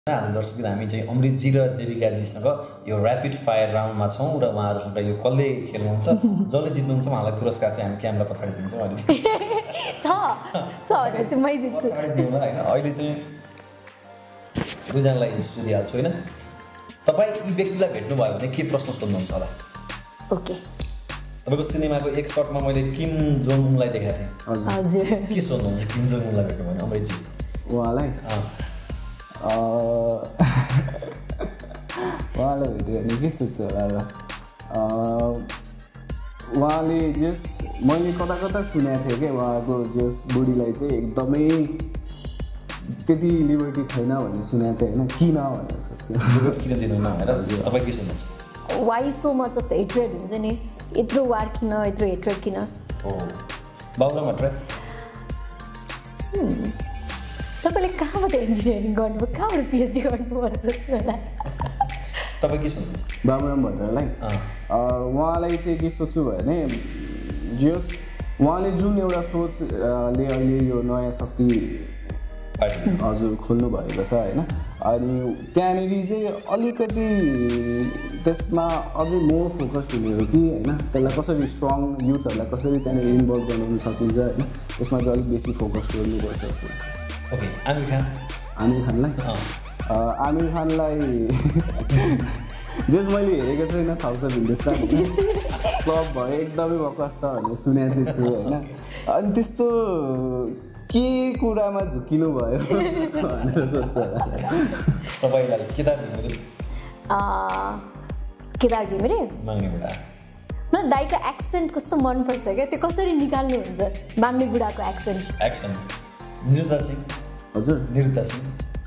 हामी दर्शकहरू हामी चाहिँ अमृतजी र जेविकाजीसँग यो ऱ्यापिड फायर राउन्डमा छौँ र उहाँहरूसँग यो कसले खेल्नुहुन्छ जसले जित्नुहुन्छ उहाँलाई पुरस्कार चाहिँ हामी क्यामेरा पछाडि दिन्छौँ अहिले मै जित्छु होइन अहिले चाहिँ दुईजनालाई सोधिहाल्छु होइन तपाईँ यी व्यक्तिलाई भेट्नुभयो भने के प्रश्न सोध्नुहुन्छ होला ओके तपाईँको सिनेमाको एक सर्टमा मैले किम जोङ उनलाई देखाएको थिएँ हजुर के सोध्नुहुन्छ किम जोङ उनलाई भेट्नुभयो भने अमृतजी उहाँलाई उहाँलाई भेट्यो भने के सोध्छु होला र उहाँले जस मैले कता कता सुनेको थिएँ क्या उहाँको जस बुढीलाई चाहिँ एकदमै त्यति लिबर्टी छैन भन्ने सुनेको थिएँ होइन किन भनेर सोध्छु लिबर्टी किन दिनुहुन्न भनेर तपाईँ के सोध्नुहुन्छ why so much of hatred हुन्छ नि यत्रो वार किन यत्रो हेट्रेड किन हो बाबुराम भट्टराई तपाईँले कहाँबाट इन्जिनियरिङ गर्नुभयो कहाँबाट पिएचडी गर्नुभयो सोध्छु होला तपाईँ के सोध्नुहुन्छ बाबुराम भट्टराईलाई उहाँलाई चाहिँ के सोध्छु भने जस उहाँले जुन एउटा सोचले अहिले यो नयाँ शक्ति हजुर खोल्नु भएको छ होइन अनि त्यहाँनिर चाहिँ अलिकति त्यसमा अझै मोर फोकस्ड हुने हो कि होइन त्यसलाई कसरी स्ट्रङ युथहरूलाई कसरी त्यहाँनिर इन्भल्भ गराउनु सकिन्छ होइन त्यसमा चाहिँ अलिक बेसी फोकस गर्नुपर्छ ओके आमिर खानलाई जस मैले हेरेको छैन थाउजन्ड हिन्दुस्तान क्लब भयो एकदमै बकस छ भनेर सुनेको चाहिँ छु होइन अनि त्यस्तो के कुरामा झुकिनु भयो भनेर सोध्छु तपाईँलाई केदार घिमिरे मलाई दाइको एक्सेन्ट कस्तो मनपर्छ क्या त्यो कसरी निकाल्नुहुन्छ माग्ने बुढाको एक्सेन्ट निरुद्ध सिंह हजुर निरुद्ध सिंह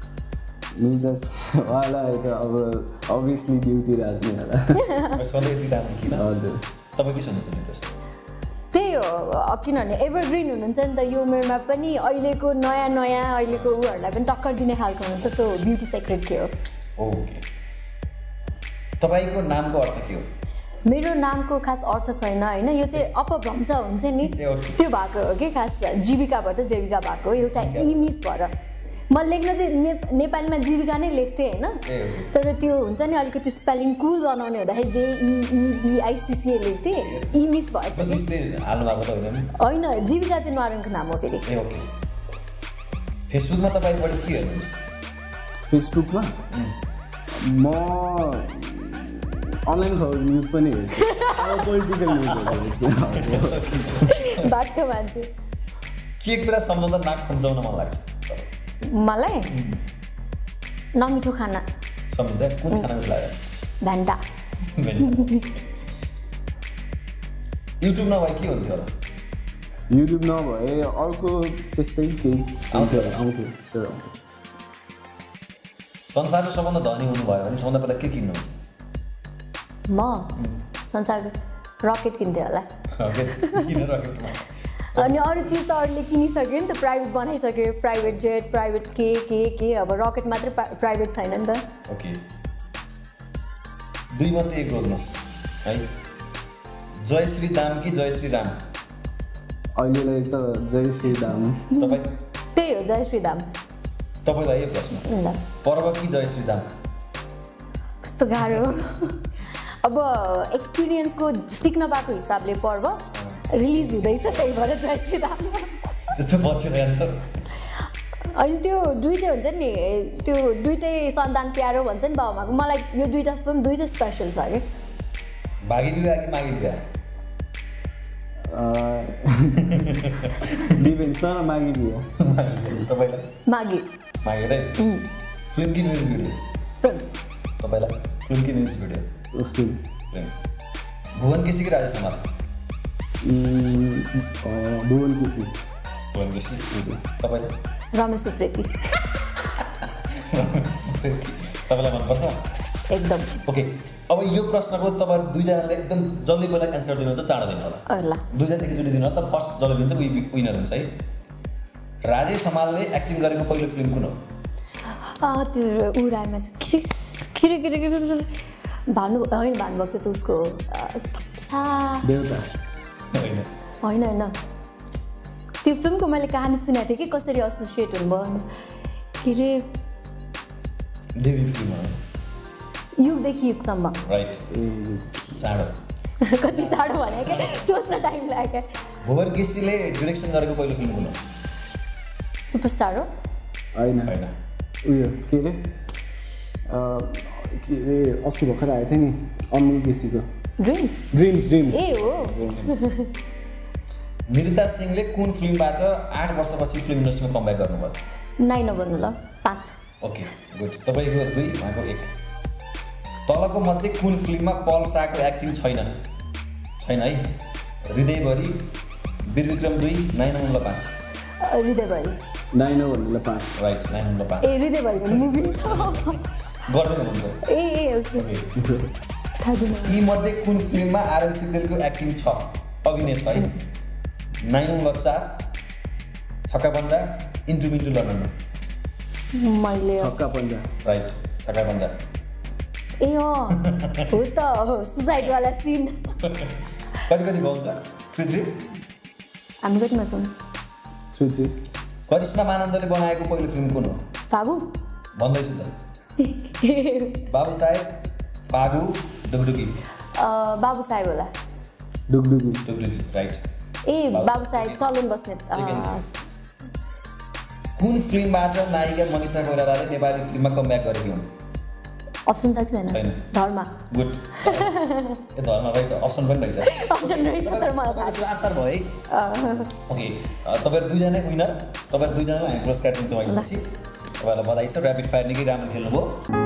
उहाँलाई त अब अभियसली ड्युटी राज्ने होला हजुर तपाईँ के सोध्नुहुन्छ त्यही हो किनभने एभरग्रिन हुनुहुन्छ नि त यो उमेरमा पनि अहिलेको नयाँ अहिलेको उहरूलाई पनि टक्कर दिने खालको हुनुहुन्छ सो ब्युटी सेक्रेट के हो ओके तपाईँको नामको अर्थ के हो मेरो नामको खास अर्थ छैन होइन यो चाहिँ अपभ्रंश हुन्छ नि त्यो भएको हो कि खास जीविकाबाट जेविका भएको एउटा इमिस भएर म लेख्न चाहिँ नेपालीमा जीविका नै लेख्थेँ होइन तर त्यो हुन्छ नि अलिकति स्पेलिङ कुल बनाउने हुँदाखेरि JEEVICCA लेख्थेँ इमिस भएछ होइन जीविका चाहिँ नारायणको नाम हो फेरि फेसबुकमा तपाईँ बढी के हेर्नुहुन्छ फेसबुकमा म अनलाइन खबर न्युज पनि हेर्छु पोलिटिकल न्युजहरू हेर्छु बाटो मान्छे के कुरा सम्झाउँदा नाक खुम्चाउन मन लाग्छ मलाई नमिठो खाना सम्झ्दा कुन खाना लाग्यो भेन्टा युट्युब नभए के हुन्थ्यो होला युट्युब नभए अर्को त्यस्तै केही आउँथ्यो संसारको सबभन्दा धनी हुनुभयो भने सबभन्दा पहिला के किन्नुहुन्छ म संसारको रकेट किन्थेँ होला अनि अरू चिज त अरूले किनिसक्यो नि त प्राइभेट बनाइसक्यो प्राइभेट जेट प्राइभेट के अब रकेट मात्रै प्राइभेट छैन नि त ओके दुई मध्ये एक रोज्नुहोस् है जय श्री दाम कि जय श्री राम अहिलेलाई त जय श्री राम तपाईँ त्यही हो जय श्री राम तपाईँलाई यो प्रश्न पर्व कि जय श्री राम कस्तो गाह्रो अब एक्सपिरियन्सको सिक्न पाएको हिसाबले पर्व रिलिज हुँदैछ त्यही भएर जय श्री राम अनि त्यो दुइटै हुन्छ नि त्यो दुइटै सन्तान प्यारो भन्छ नि बाबुआमाको मलाई यो दुइटा फिल्म दुइटै स्पेसल छ कि भागी विवाह कि मागी विवाह मागी विवाह तपाईँलाई मागी है फिल्म कि म्युजिक भिडियो फिल्म तपाईँलाई फिल्म कि म्युजिक भिडियो भुवन केसी कि राजेश हमाल भुवन केसी तपाईँले रमेश उप्रेती तपाईँलाई मनपर्छ एकदम ओके अब यो प्रश्नको तपाईँ दुईजनाले एकदम जसले पहिला एन्सर दिनुहुन्छ चाँडो दिनु होला दुईजना एकैचोटि दिनु होला त फर्स्ट जसले दिन्छ विनर हुन्छ है राजेश हमालले एक्टिङ गरेको पहिलो फिल्म कुन हो त्यो उडामा भानुभक्त त उसको होइन त्यो फिल्मको मैले कहानी सुनेको थिएँ कि कसरी एसोसिएट हुनुभयो के अरे डेब्यू फिल्म हो युगदेखि युगसम्म राइट चाँडो कति चाँडो भने क्या सोच्न टाइम लाग्यो भुवन केसीले डिरेक्सन गरेको पहिलो फिल्म कुन हो सुपरस्टार हो होइन होइन उयो के अरे अस्ति भर्खर आएको थियो नि अमुल केसीको ड्रिम्स ड्रिम्स ए हो निरुता सिंहले कुन फिल्मबाट 8 वर्षपछि फिल्म इन्डस्ट्रीमा कमब्याक गर्नुभयो 9 नभन्नु ल 5 ओके गुड तपाईँको 2 उहाँको 1 तलको मध्ये कुन फिल्ममा पल शाहको एक्टिङ छैन है हृदयभरि वीरविक्रम 2 9 हृदयभरि 9 भन्नुलाई 5 राइट 9 ए हृदयभरि भन्ने मुभी गर्दैन भन्नु ए ओके थाहा छैन यी मध्ये कुन फिल्ममा आरएन सिग्देलको एक्टिङ छ अभिनेश भाइ 9 छक्का पञ्जा इन्टु मिन्टु लड्नु मैले छक्का पञ्जा राइट छक्का पञ्जा ए हो त सुसाइड वाला सिन कति गाउँछ 3-3 हामी कतिमा छौँ 3-3 करिश्मा मानन्दले बनाएको पहिलो फिल्म कुन हो बाबु भन्दैछु त बाबु साहेब फागु डुगडुगी बाबु साहेब होला डुगडुगी राइट ए बाबु साहेब सलुन बस्ने कुन फिल्मबाट नायिका मनिषा कोइरालाले नेपाली फिल्ममा कमब्याक गरेकी हुन् अप्सन छ कि छैन धर्म गुड ए धर्म रहेछ अप्सन पनि रहेछ अप्सन रहेछ तर मलाई थाहा छैन आन्सर भयो है ओके तपाईहरु दुईजना विनर तपाईहरु दुईजनालाई हामी पुरस्कार दिन्छौँ अहिले पछि तपाईहरुलाई बधाई छ र्यापिड फायर निकै राम्रो खेल्नुभयो